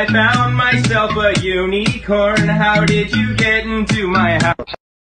I found myself a unicorn. How did you get into my house?